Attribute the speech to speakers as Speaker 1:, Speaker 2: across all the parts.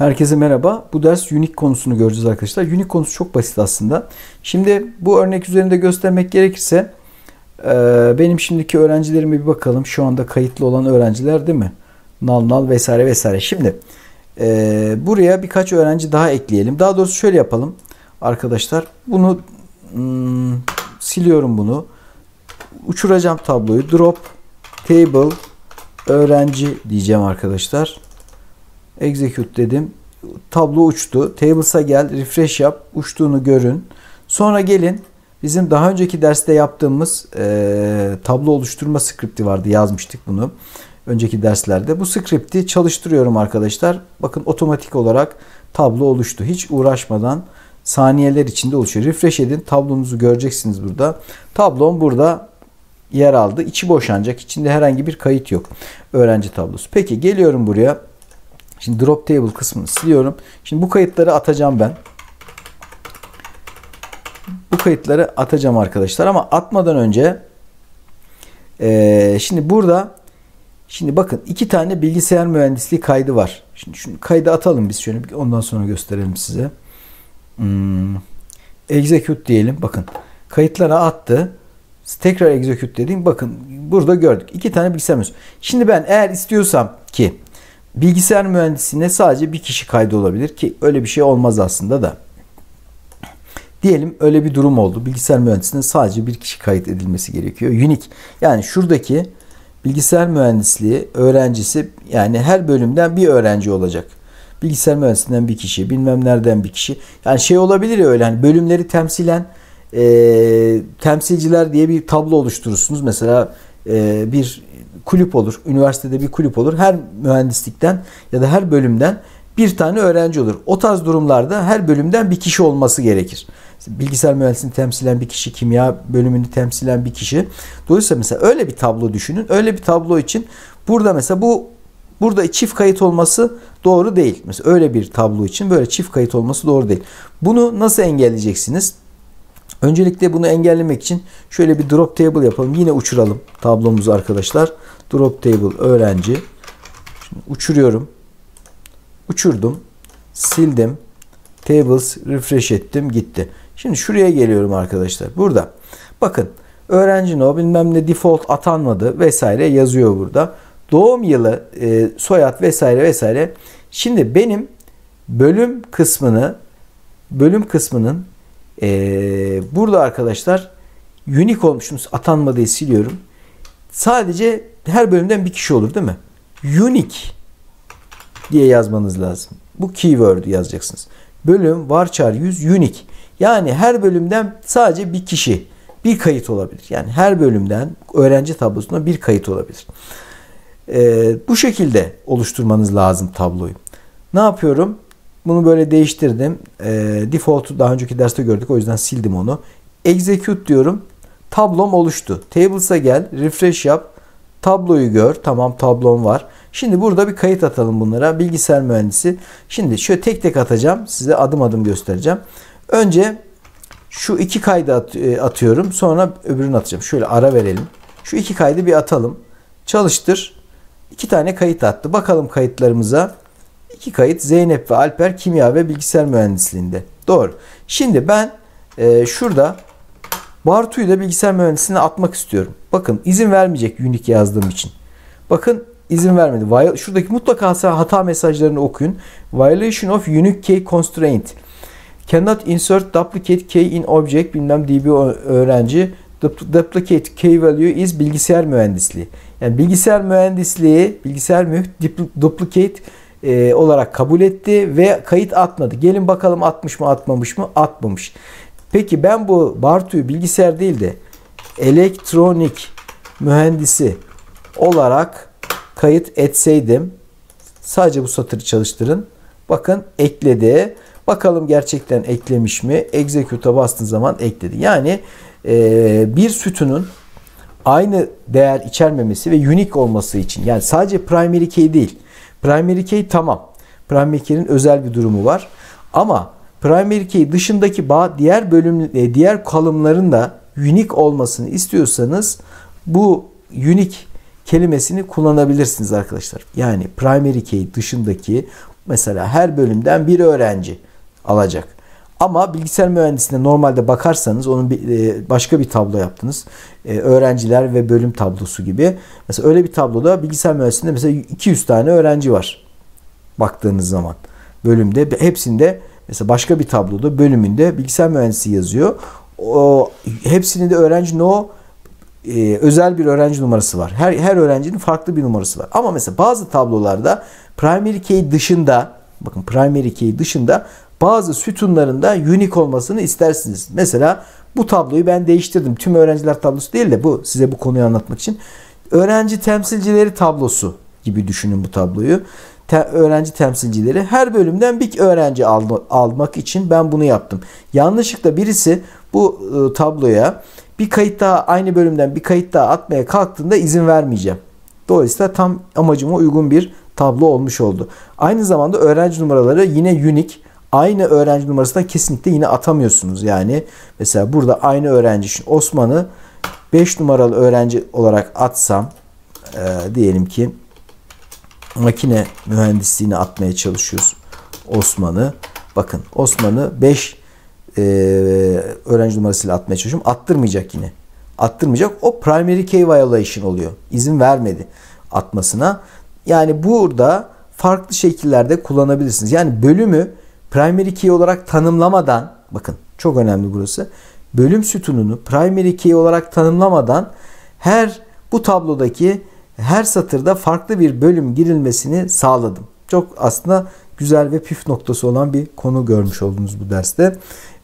Speaker 1: Herkese merhaba. Bu ders unique konusunu göreceğiz arkadaşlar. Unique konusu çok basit aslında. Şimdi bu örnek üzerinde göstermek gerekirse benim şimdiki öğrencilerime bir bakalım. Şu anda kayıtlı olan öğrenciler değil mi? Nal vesaire vesaire. Şimdi buraya birkaç öğrenci daha ekleyelim. Daha doğrusu şöyle yapalım arkadaşlar. Bunu siliyorum bunu. Uçuracağım tabloyu. Drop table öğrenci diyeceğim arkadaşlar. Execute dedim. Tablo uçtu. Tables'a gel. Refresh yap. Uçtuğunu görün. Sonra gelin. Bizim daha önceki derste yaptığımız tablo oluşturma skripti vardı. Yazmıştık bunu. Önceki derslerde. Bu skripti çalıştırıyorum arkadaşlar. Bakın otomatik olarak tablo oluştu. Hiç uğraşmadan saniyeler içinde oluşuyor. Refresh edin. Tablonuzu göreceksiniz burada. Tablom burada yer aldı. İçi boşanacak. İçinde herhangi bir kayıt yok. Öğrenci tablosu. Peki geliyorum buraya. Şimdi drop table kısmını siliyorum. Şimdi bu kayıtları atacağım ben. Bu kayıtları atacağım arkadaşlar ama atmadan önce şimdi burada bakın iki tane bilgisayar mühendisliği kaydı var. Şimdi şunu kaydı atalım biz şöyle ondan sonra gösterelim size. Execute diyelim. Bakın kayıtlara attı. Tekrar execute dedim. Bakın burada gördük. İki tane bilgisayar mühendisliği. Şimdi ben eğer istiyorsam ki bilgisayar mühendisliğine sadece bir kişi kaydı olabilir ki öyle bir şey olmaz aslında da. Diyelim öyle bir durum oldu. Bilgisayar mühendisliğine sadece bir kişi kayıt edilmesi gerekiyor. Unique. Yani şuradaki bilgisayar mühendisliği öğrencisi yani her bölümden bir öğrenci olacak. Bilgisayar mühendisliğinden bir kişi, bilmem nereden bir kişi. Yani şey olabilir ya öyle hani bölümleri temsilen temsilciler diye bir tablo oluşturursunuz. Mesela bir kulüp olur. Üniversitede bir kulüp olur. Her mühendislikten ya da her bölümden bir tane öğrenci olur. O tarz durumlarda her bölümden bir kişi olması gerekir. Bilgisayar mühendisliğini temsilen bir kişi, kimya bölümünü temsilen bir kişi. Dolayısıyla mesela öyle bir tablo düşünün. Öyle bir tablo için burada mesela burada çift kayıt olması doğru değil. Mesela öyle bir tablo için böyle çift kayıt olması doğru değil. Bunu nasıl engelleyeceksiniz? Öncelikle bunu engellemek için şöyle bir drop table yapalım. Yine uçuralım tablomuzu arkadaşlar. Drop table öğrenci. Şimdi uçuruyorum. Uçurdum. Sildim. Tables refresh ettim. Gitti. Şimdi şuraya geliyorum arkadaşlar. Burada. Bakın. Öğrenci no bilmem ne default atanmadı vesaire yazıyor burada. Doğum yılı, soyad vesaire vesaire. Şimdi benim bölüm kısmının burada arkadaşlar unique olmuşsunuz. Atanmadığı siliyorum. Sadece her bölümden bir kişi olur değil mi? Unique diye yazmanız lazım. Bu keyword'ü yazacaksınız. Bölüm varchar 100 unique. Yani her bölümden sadece bir kişi bir kayıt olabilir. Yani her bölümden öğrenci tablosuna bir kayıt olabilir. Bu şekilde oluşturmanız lazım tabloyu. Ne yapıyorum? Bunu böyle değiştirdim. Default'u daha önceki derste gördük. O yüzden sildim onu. Execute diyorum. Tablom oluştu. Tables'a gel. Refresh yap. Tabloyu gör. Tamam tablom var. Şimdi burada bir kayıt atalım bunlara. Bilgisayar mühendisi. Şimdi şöyle tek tek atacağım. Size adım adım göstereceğim. Önce şu iki kaydı atıyorum. Sonra öbürünü atacağım. Şöyle ara verelim. Şu iki kaydı bir atalım. Çalıştır. İki tane kayıt attı. Bakalım kayıtlarımıza. İki kayıt Zeynep ve Alper kimya ve bilgisayar mühendisliğinde. Doğru. Şimdi ben şurada Bartu'yu da bilgisayar mühendisliğine atmak istiyorum. Bakın izin vermeyecek unique yazdığım için. Bakın izin vermedi. Şuradaki mutlaka hata mesajlarını okuyun. Violation of unique key constraint. Cannot insert duplicate key in object bilmem db öğrenci. Duplicate key value is bilgisayar mühendisliği. Yani bilgisayar mühendisliği, duplicate olarak kabul etti ve kayıt atmadı. Gelin bakalım atmış mı atmamış mı? Atmamış. Peki ben bu Bartu'yu bilgisayar değil de elektronik mühendisi olarak kayıt etseydim sadece bu satırı çalıştırın. Bakın ekledi. Bakalım gerçekten eklemiş mi? Execute'a bastığın zaman ekledi. Yani bir sütunun aynı değer içermemesi ve unique olması için yani sadece primary key değil. Primary key tamam. Primary key'in özel bir durumu var. Ama primary key dışındaki diğer kolumların da unique olmasını istiyorsanız bu unique kelimesini kullanabilirsiniz arkadaşlar. Yani primary key dışındaki Mesela her bölümden bir öğrenci alacak. Ama bilgisayar mühendisliğine normalde bakarsanız onun başka bir tablo yaptınız. Öğrenciler ve bölüm tablosu gibi. Mesela öyle bir tabloda bilgisayar mühendisliğinde mesela 200 tane öğrenci var. Baktığınız zaman bölümde hepsinde mesela başka bir tabloda bölümünde bilgisayar mühendisliği yazıyor. Hepsinin de öğrenci özel bir öğrenci numarası var. Her öğrencinin farklı bir numarası var. Ama mesela bazı tablolarda primary key dışında, bakın primary key dışında bazı sütunlarında unique olmasını istersiniz. Mesela bu tabloyu ben değiştirdim. Tüm öğrenciler tablosu değil de size bu konuyu anlatmak için öğrenci temsilcileri tablosu gibi düşünün bu tabloyu. Öğrenci temsilcileri, her bölümden bir öğrenci almak için ben bunu yaptım. Yanlışlıkla birisi bu tabloya bir kayıt daha, aynı bölümden bir kayıt daha atmaya kalktığında izin vermeyeceğim. Dolayısıyla tam amacıma uygun bir tablo olmuş oldu. Aynı zamanda öğrenci numaraları yine unique. Aynı öğrenci numarasından kesinlikle yine atamıyorsunuz. Yani mesela burada aynı öğrenci, şimdi Osman'ı 5 numaralı öğrenci olarak atsam, diyelim ki makine mühendisliğine atmaya çalışıyoruz Osman'ı. Bakın Osman'ı 5 öğrenci numarasıyla atmaya çalışıyorum. Attırmayacak yine. Attırmayacak. O primary key violation oluyor. İzin vermedi atmasına. Yani burada farklı şekillerde kullanabilirsiniz. Yani bölümü primary key olarak tanımlamadan, bakın çok önemli burası. Bölüm sütununu primary key olarak tanımlamadan bu tablodaki her satırda farklı bir bölüm girilmesini sağladım. Çok aslında güzel ve püf noktası olan bir konu görmüş oldunuz bu derste.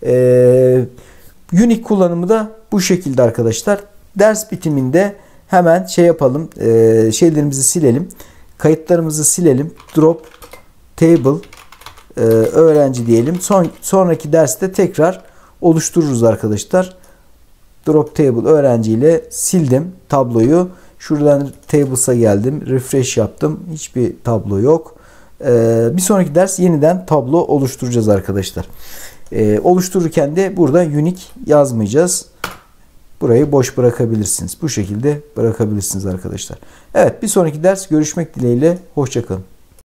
Speaker 1: Unique kullanımı da bu şekilde arkadaşlar. Ders bitiminde hemen yapalım. Şeylerimizi silelim. Kayıtlarımızı silelim. Drop table öğrenci diyelim. Sonraki derste tekrar oluştururuz arkadaşlar. Drop table öğrenci ile sildim tabloyu. Şuradan tables'a geldim. Refresh yaptım. Hiçbir tablo yok. Bir sonraki ders yeniden tablo oluşturacağız arkadaşlar. Oluştururken de burada unique yazmayacağız. Burayı boş bırakabilirsiniz. Bu şekilde bırakabilirsiniz arkadaşlar. Evet, bir sonraki ders görüşmek dileğiyle. Hoşça kalın.